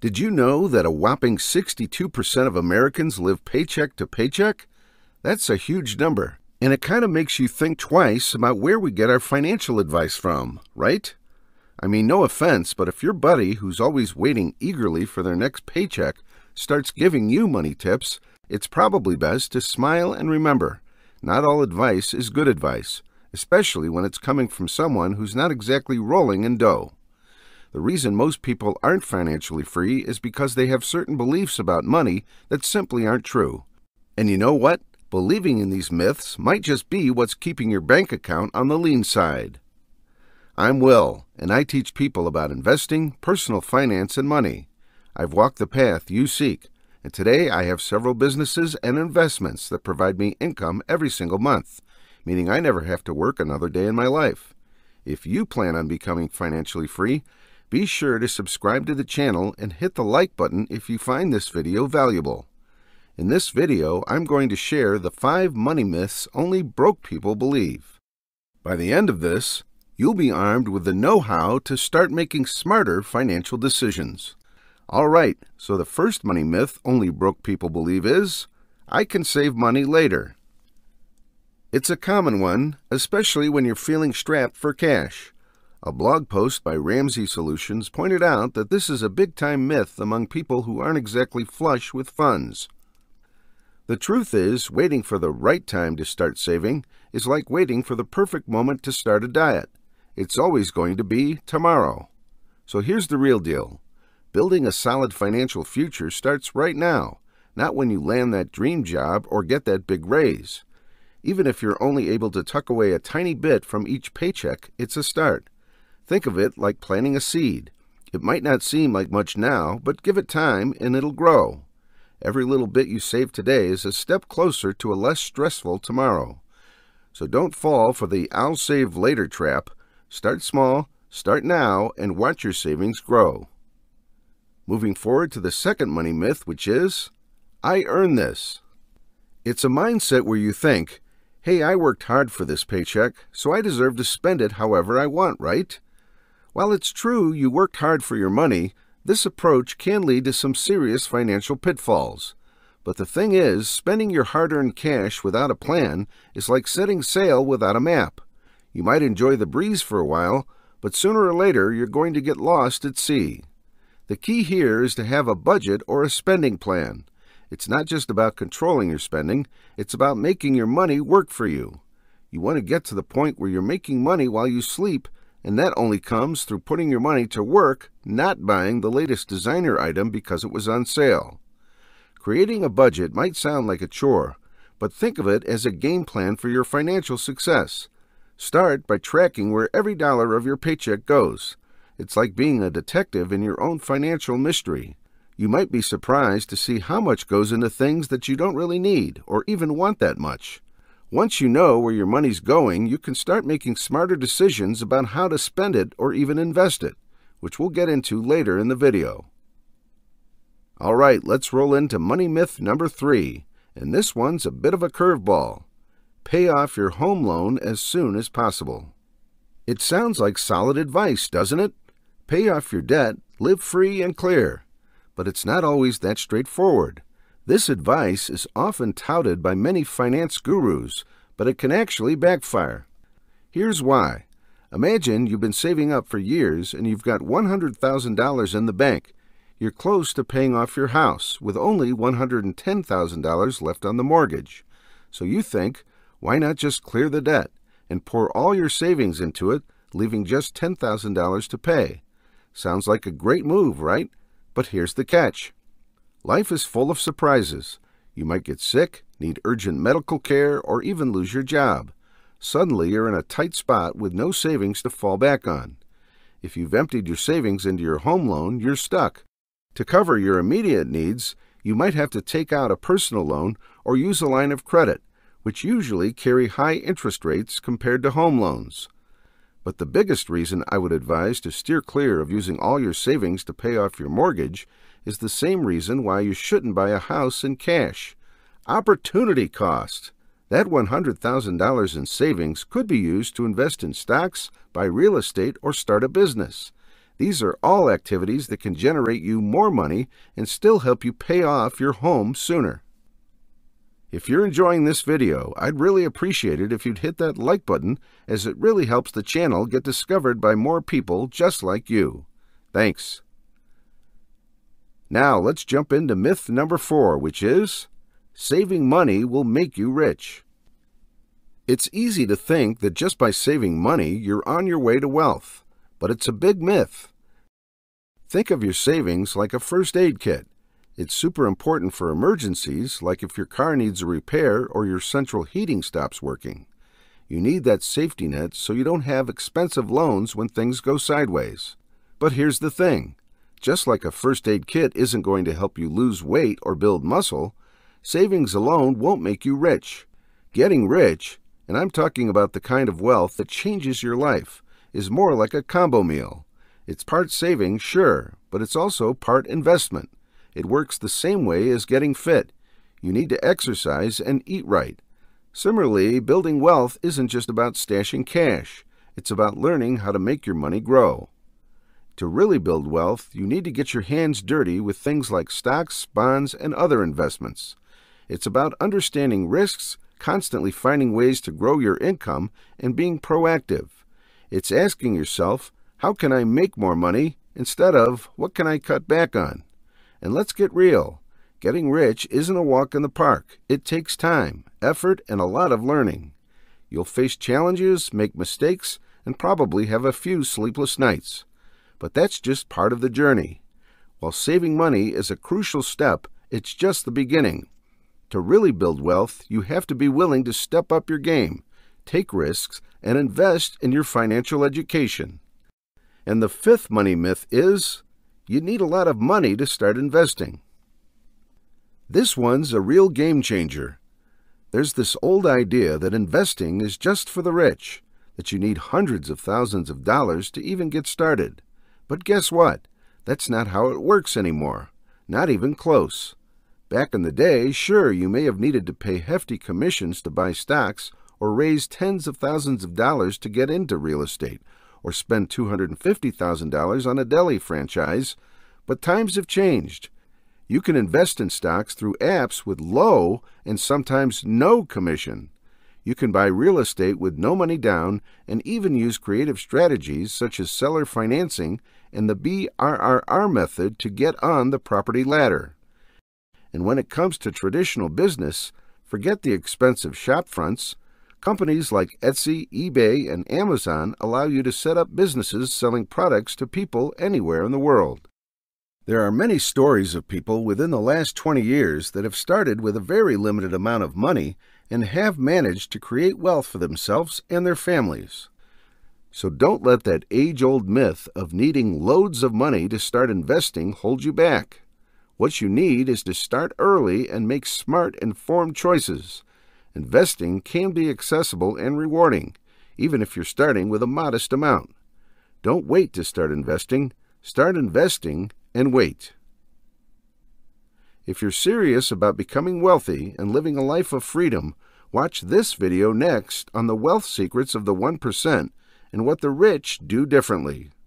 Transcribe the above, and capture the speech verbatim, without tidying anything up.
Did you know that a whopping sixty-two percent of Americans live paycheck to paycheck? That's a huge number, and it kind of makes you think twice about where we get our financial advice from, right? I mean, no offense, but if your buddy who's always waiting eagerly for their next paycheck starts giving you money tips, it's probably best to smile and remember, not all advice is good advice, especially when it's coming from someone who's not exactly rolling in dough. The reason most people aren't financially free is because they have certain beliefs about money that simply aren't true. And you know what? Believing in these myths might just be what's keeping your bank account on the lean side. I'm Will, and I teach people about investing, personal finance, and money. I've walked the path you seek, and today I have several businesses and investments that provide me income every single month, meaning I never have to work another day in my life. If you plan on becoming financially free, be sure to subscribe to the channel and hit the like button if you find this video valuable. In this video, I'm going to share the five money myths only broke people believe. By the end of this, you'll be armed with the know-how to start making smarter financial decisions. All right, so the first money myth only broke people believe is, I can save money later. It's a common one, especially when you're feeling strapped for cash. A blog post by Ramsey Solutions pointed out that this is a big-time myth among people who aren't exactly flush with funds. The truth is, waiting for the right time to start saving is like waiting for the perfect moment to start a diet. It's always going to be tomorrow. So here's the real deal. Building a solid financial future starts right now, not when you land that dream job or get that big raise. Even if you're only able to tuck away a tiny bit from each paycheck, it's a start. Think of it like planting a seed. It might not seem like much now, but give it time and it'll grow. Every little bit you save today is a step closer to a less stressful tomorrow. So don't fall for the I'll save later trap. Start small, start now, and watch your savings grow. Moving forward to the second money myth, which is, I earn this. It's a mindset where you think, hey, I worked hard for this paycheck, so I deserve to spend it however I want, right? While it's true you worked hard for your money, this approach can lead to some serious financial pitfalls. But the thing is, spending your hard-earned cash without a plan is like setting sail without a map. You might enjoy the breeze for a while, but sooner or later you're going to get lost at sea. The key here is to have a budget or a spending plan. It's not just about controlling your spending, it's about making your money work for you. You want to get to the point where you're making money while you sleep, and that only comes through putting your money to work, not buying the latest designer item because it was on sale. Creating a budget might sound like a chore, but think of it as a game plan for your financial success. Start by tracking where every dollar of your paycheck goes. It's like being a detective in your own financial mystery. You might be surprised to see how much goes into things that you don't really need or even want that much. Once you know where your money's going, you can start making smarter decisions about how to spend it or even invest it, which we'll get into later in the video. All right, let's roll into money myth number three, and this one's a bit of a curveball. Pay off your home loan as soon as possible. It sounds like solid advice, doesn't it? Pay off your debt, live free and clear. But it's not always that straightforward. This advice is often touted by many finance gurus, but it can actually backfire. Here's why. Imagine you've been saving up for years and you've got one hundred thousand dollars in the bank. You're close to paying off your house with only one hundred ten thousand dollars left on the mortgage. So you think, why not just clear the debt and pour all your savings into it, leaving just ten thousand dollars to pay? Sounds like a great move, right? But here's the catch. Life is full of surprises. You might get sick, need urgent medical care, or even lose your job. Suddenly you're in a tight spot with no savings to fall back on. If you've emptied your savings into your home loan, you're stuck. To cover your immediate needs, you might have to take out a personal loan or use a line of credit, which usually carry high interest rates compared to home loans. But the biggest reason I would advise to steer clear of using all your savings to pay off your mortgage is the same reason why you shouldn't buy a house in cash. Opportunity cost. That one hundred thousand dollars in savings could be used to invest in stocks, buy real estate, or start a business. These are all activities that can generate you more money and still help you pay off your home sooner. If you're enjoying this video, I'd really appreciate it if you'd hit that like button, as it really helps the channel get discovered by more people just like you. Thanks. Now let's jump into myth number four, which is, saving money will make you rich. It's easy to think that just by saving money, you're on your way to wealth, but it's a big myth. Think of your savings like a first aid kit. It's super important for emergencies, like if your car needs a repair or your central heating stops working. You need that safety net so you don't have expensive loans when things go sideways. But here's the thing. Just like a first aid kit isn't going to help you lose weight or build muscle, savings alone won't make you rich. Getting rich, and I'm talking about the kind of wealth that changes your life, is more like a combo meal. It's part saving, sure, but it's also part investment. It works the same way as getting fit. You need to exercise and eat right. Similarly, building wealth isn't just about stashing cash. It's about learning how to make your money grow. To really build wealth, you need to get your hands dirty with things like stocks, bonds, and other investments. It's about understanding risks, constantly finding ways to grow your income, and being proactive. It's asking yourself, how can I make more money, instead of, what can I cut back on? And let's get real. Getting rich isn't a walk in the park. It takes time, effort, and a lot of learning. You'll face challenges, make mistakes, and probably have a few sleepless nights. But that's just part of the journey. While saving money is a crucial step, it's just the beginning. To really build wealth, you have to be willing to step up your game, take risks, and invest in your financial education. And the fifth money myth is, you need a lot of money to start investing. This one's a real game changer. There's this old idea that investing is just for the rich, that you need hundreds of thousands of dollars to even get started. But guess what? That's not how it works anymore. Not even close. Back in the day, sure, you may have needed to pay hefty commissions to buy stocks or raise tens of thousands of dollars to get into real estate or spend two hundred fifty thousand dollars on a deli franchise, but times have changed. You can invest in stocks through apps with low and sometimes no commission. You can buy real estate with no money down and even use creative strategies such as seller financing and the B R R R method to get on the property ladder. And when it comes to traditional business, forget the expensive shop fronts. Companies like Etsy, eBay, and Amazon allow you to set up businesses selling products to people anywhere in the world. There are many stories of people within the last twenty years that have started with a very limited amount of money and have managed to create wealth for themselves and their families. So don't let that age-old myth of needing loads of money to start investing hold you back. What you need is to start early and make smart, informed choices. Investing can be accessible and rewarding, even if you're starting with a modest amount. Don't wait to start investing. Start investing and wait. If you're serious about becoming wealthy and living a life of freedom, watch this video next on the wealth secrets of the one percent and what the rich do differently.